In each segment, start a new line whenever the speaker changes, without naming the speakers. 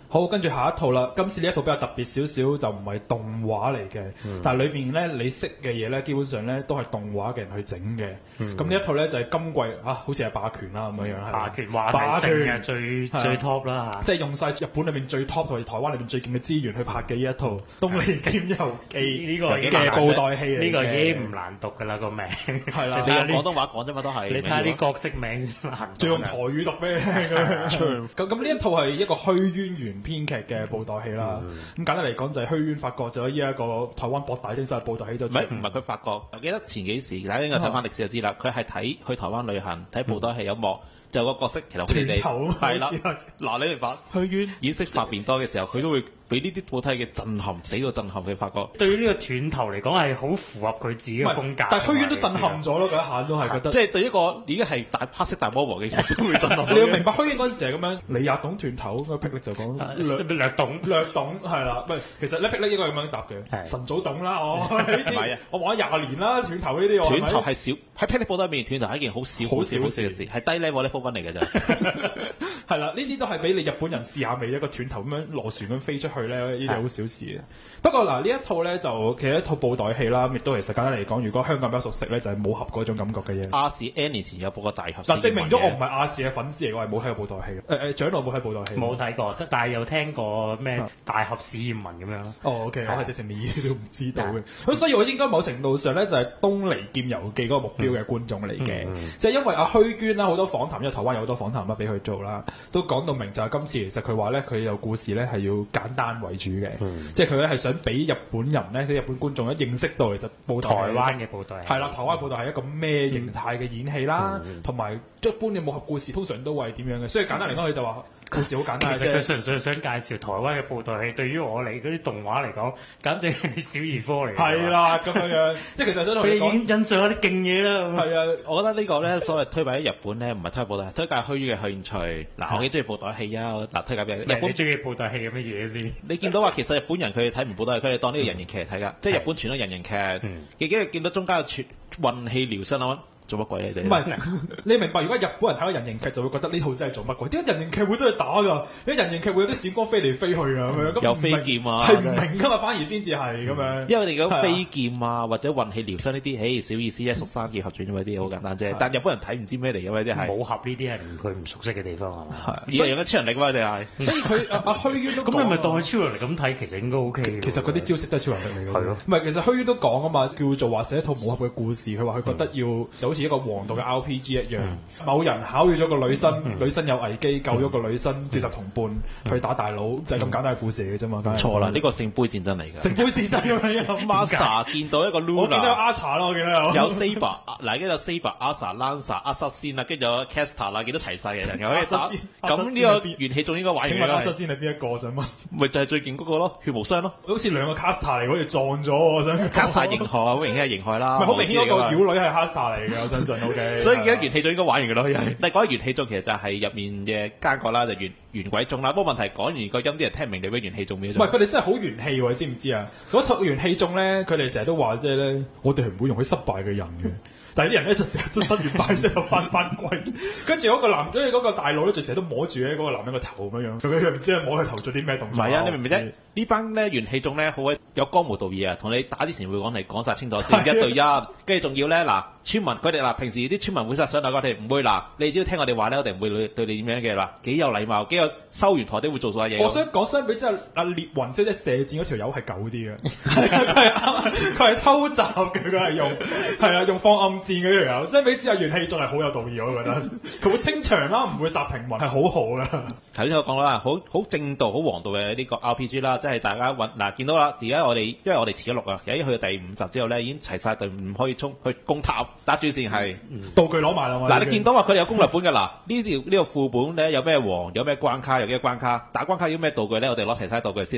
好，跟住下一套啦。今次呢一套比較特別少少，就唔係動畫嚟嘅，但係裏邊咧你識嘅嘢咧，基本上咧都係動畫嘅人去整嘅。咁呢一套咧就係今季好似係霸權啦咁樣樣係。
霸權話題性嘅最 top 啦嚇。
即係用晒日本裏面最 top 同埋台灣裏面最勁嘅資源去拍嘅呢一套《東離劍遊記》
呢個
嘅布袋戲嚟嘅。
呢個已經唔難讀㗎啦個名。
係啦，
你用廣東話講啫嘛都係。
你睇下啲角色名先難。
仲用台語讀咩？咁呢一套係一個虛淵源編劇嘅布袋戲啦。咁簡單嚟講就係虛淵發覺咗呢一個台灣博大精深嘅布袋戲就。
唔係佢發覺，我記得前幾時大家應該睇翻歷史就知啦。佢係睇去台灣旅行睇布袋戲有幕。就個角色其實好似你係啦，嗱你明白？虛淵演識發便多嘅時候，佢都會俾呢啲布袋戲嘅震撼，死到震撼嘅發覺。
對於呢個斷頭嚟講係好符合佢自己嘅風格。
但係虛淵都震撼咗咯，嗰一下都係覺得。
即係對一個已經係黑色大魔王嘅人都會震撼。
你要明白虛淵嗰陣時係咁樣，你也懂斷頭，個霹靂就講
略懂
係啦。唔係其實咧霹靂應該咁樣答嘅，晨早懂啦我。唔係啊，我玩咗20年啦，斷頭呢啲
斷頭係少喺霹靂布袋入面，斷頭係一件好少嘅事，係低 level 呢鋪分嚟嘅啫。
係啦，呢啲都係俾你日本人試下味，一個斷頭咁樣螺旋咁飛出去咧，呢啲好小事嘅。不過嗱，呢一套咧就其實一套布袋戲啦，亦都其實簡單嚟講，如果香港比較熟悉咧，就係武俠嗰種感覺嘅嘢。
亞視 N 年前有播過大俠。
嗱，證明咗我唔係亞視嘅粉絲嚟，我係冇睇過布袋戲嘅。長老冇睇布袋戲。
冇睇過，但係有聽過咩大俠史艷文咁樣咯。
哦 ，OK，我係直情連都唔知道嘅。咁所以我應該某程度上咧就係東離劍遊記嗰個目標嘅觀眾嚟嘅，即係因為阿虛淵啦，好多訪談，因為台灣有好多訪談啦俾佢做啦。都講到明就係今次其實佢話咧佢有故事咧係要簡單為主嘅，即係佢咧係想俾日本人咧啲日本觀眾咧認識到其實台
灣嘅布袋
係啦，台灣布袋係一個咩形態嘅演戲啦，同埋一般嘅武俠故事通常都係點樣嘅，所以簡單嚟講佢就話故事好簡單嘅啫。
其實佢純粹想介紹台灣嘅布袋戲，對於我嚟嗰啲動畫嚟講，簡直係小兒科嚟。
係啦，咁樣即係其實想同你講
欣賞下啲勁嘢啦。
係啊，
我覺得呢個咧所謂推介喺日本咧，唔係推介布袋，推介虛淵嘅興趣。嗱，我幾中意布袋戲啊！嗱，推介俾日本。
你中意布袋戲有乜嘢先？
你見到話其實日本人佢睇唔布袋戲，佢哋當呢個人形劇嚟睇㗎，即係日本傳統人形劇。幾日見到中間有運氣療傷啊！做乜鬼你哋？
唔係，你明白？如果日本人睇個人形劇就會覺得呢套真係做乜鬼？點解人形劇會真係打㗎？啲人形劇會有啲閃光飛嚟飛去㗎咁樣。
有飛劍啊！
係唔明㗎嘛？反而先至係咁樣。
因為我哋講飛劍啊，或者運氣療傷呢啲，小意思啫，蜀山劍俠傳咁嗰啲好簡單啫。但日本人睇唔知咩嚟㗎嘛？啲係
武俠呢啲係佢唔熟悉嘅地方係嘛？
係。所以用咗超能力㗎嘛？你係。
所以佢阿虛淵都
咁你咪當佢超能力咁睇，其實應該 OK。
其實嗰啲招式都係超能力嚟㗎。
係咯。
唔係，其實虛淵都講啊嘛，叫做話寫一套武俠嘅故事。佢話佢覺得要就好似一個王道嘅RPG 一樣，某人巧遇咗個女生，女生有危機，救咗個女生，召集同伴去打大佬，就係咁簡單嘅故事嚟嘅啫嘛。
錯啦，呢個聖杯戰爭嚟㗎。
聖杯戰爭咁樣。
Master 見到一個 Luna，
我見到 Archer 咯，我見到
有 Saber， 嗱，跟住有 Saber、Asa、Lancer、Assassin 啦，跟住有 Caster 啦，見到齊晒嘅人又可以打。咁呢個元氣仲應該玩完啦。
請問 Assassin 係邊一個想問？
咪就係最勁嗰個咯，血無雙咯。
好似兩個 Caster 嚟，好似撞咗我想。
Caster 型號啊，好明顯係型號啦。
唔係好明顯嗰個妖女係 Caster 嚟嘅，我相信 OK。
所以而家元氣仲應該玩完㗎咯，但係講起元氣宗其實就係入面嘅奸角啦，就元鬼宗啦。不過問題講完個音啲人聽唔明你咩元氣宗咩？
唔係佢哋真係好元氣喎，你知唔知啊？嗰套元氣宗咧，佢哋成日都話即係咧，我哋係唔會容許失敗嘅人嘅。但係啲人咧就成日都失完敗之後翻歸，跟住嗰個男，跟住嗰個大佬咧就成日都摸住咧嗰個男人個頭咁樣，佢又唔知係摸佢頭做啲咩動作。
唔係啊，你明唔明啫？呢班咧元氣宗咧好鬼有江湖道義啊，同你打之前會講你講晒清楚先，1對1，跟住仲要咧嗱村民佢哋嗱平時啲村民會上嚟，我哋唔會嗱，你只要聽我哋話咧，我哋唔會對你點樣嘅嗱，幾有禮貌，幾有收完台都會做晒嘢。
我想講相比之下，阿烈雲小姐射箭嗰條友係狗啲嘅，佢係偷襲嘅，佢係用放暗箭嗰條友。相比之下，元氣仲係好有道義，我覺得佢會清場啦，唔會殺平民，係好好嘅。
頭先我講啦，好正道、好王道嘅呢個 RPG 啦，即係大家嗱見到啦，而家我哋因為我哋遲咗錄啊，而家去到第5集之後咧，已經齊晒隊伍可以衝去攻塔打主線係
道具攞埋啦。
嗱，你見到話佢哋有攻略本㗎嗱，呢個副本咧有咩王，有咩關卡，有幾個關卡，打關卡要咩道具咧，我哋攞齊晒道具先啦。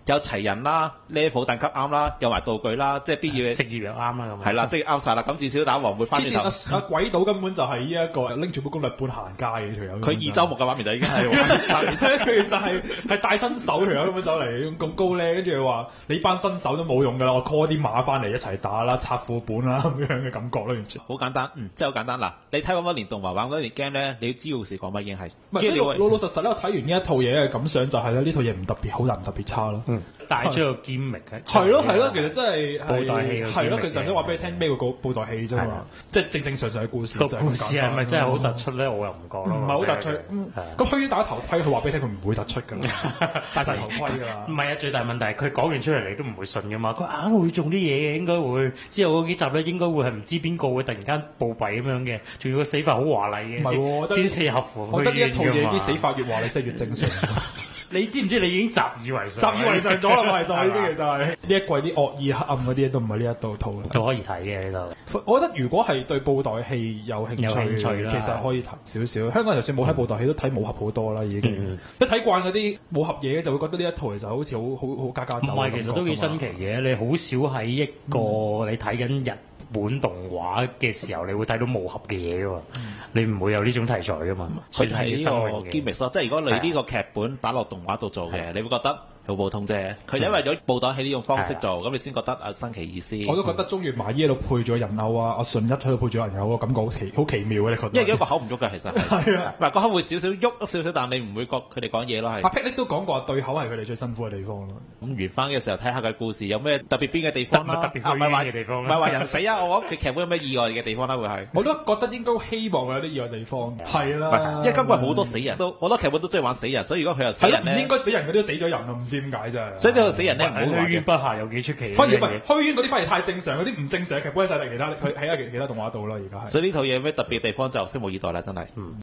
有齊人啦，level 等級啱啦，有埋道具啦，即係必要嘅
食業又啱啦咁。
係啦，即係啱晒啦。咁至少打王會翻轉頭。
阿鬼島根本就係呢一個拎住本攻略本行街嘅條友。
佢二周目嘅畫面就已經係
而且佢其實係帶新手條友咁樣走嚟咁高咧，跟住話你班新手都冇用㗎啦，我 call 啲馬翻嚟一齊打啦，拆副本啦咁樣嘅感覺咯，完全。
好簡單，真係好簡單。嗱，你睇咁多年動畫玩咁多年 game 咧，你要知道事講乜已經係。
唔係，所以老實實咧，我睇完呢一套嘢嘅感想就係咧，呢套嘢唔特別好，但唔特別差咯。
帶出個兼明嘅。
係咯，其實真係
布袋戲
係咯，其實想話俾你聽咩個布袋戲啫嘛，即係正常嘅故事。
個故事係咪真係好突出咧？我又唔覺咯。
唔係好突出。咁虛淵打頭盔，佢話俾你聽，佢唔會突出㗎啦，戴晒頭盔㗎啦。
唔係啊，最大問題係佢講完出嚟你都唔會信㗎嘛。佢硬會做啲嘢嘅，應該會之後嗰幾集咧應該會係唔知邊個會突然間暴斃咁樣嘅，仲要個死法好華麗嘅，
唔係喎，
先合乎。
我覺得呢一套嘢啲死法越華麗先越正常。
你知唔知你已經習以為常？
習以為常咗啦嘛，其實已經其實係呢一季啲惡意黑暗嗰啲都唔係呢一套
都可以睇嘅呢度。
我覺得如果係對布袋戲有興趣啦，其實可以睇少少。香港就算冇睇布袋戲，都睇武俠好多啦已經。一睇慣嗰啲武俠嘢，就會覺得呢一套其實好似好家家酒。
唔係，其實都幾新奇嘅。你好少喺一個你睇緊日本動畫嘅時候，你會睇到武俠嘅嘢㗎嘛？你唔會有呢種題材㗎嘛？
佢係呢個 gimmick 咯，即係如果你呢個劇本擺落動畫度做嘅，你會覺得好普通啫。佢因為咗布袋戲呢種方式做，咁你先覺得新奇意思。
我都覺得中原麻衣喺度配咗人偶啊，阿順一喺度配咗人偶，個感覺好奇妙嘅，你覺得？
因為一個口唔喐嘅其實係啊，唔係個口會少少喐少少，但你唔會覺佢哋講嘢咯係。
阿霹靂都講過對口係佢哋最辛苦嘅地方咯。
咁完翻嘅時候睇下佢故事有咩特別邊嘅地方啦，
特別虛淵嘅地方
唔係話人死啊，我覺得佢劇本有咩意外嘅地方啦會係。
我都覺得應該希望有啲意外地方。係啦，
因為今季好多死人，好多劇本都中意玩死人，所以如果佢有死人咧，
唔應該死人嗰啲都死咗人咯，唔知點解啫。
所以呢個死人咧唔好玩嘅。
虛淵筆下有幾出奇。
反而唔係虛淵嗰啲反而太正常，嗰啲唔正常嘅劇本喺晒其他動畫度啦，而家係。
所以呢套嘢有咩特別地方就拭目以待啦，真係。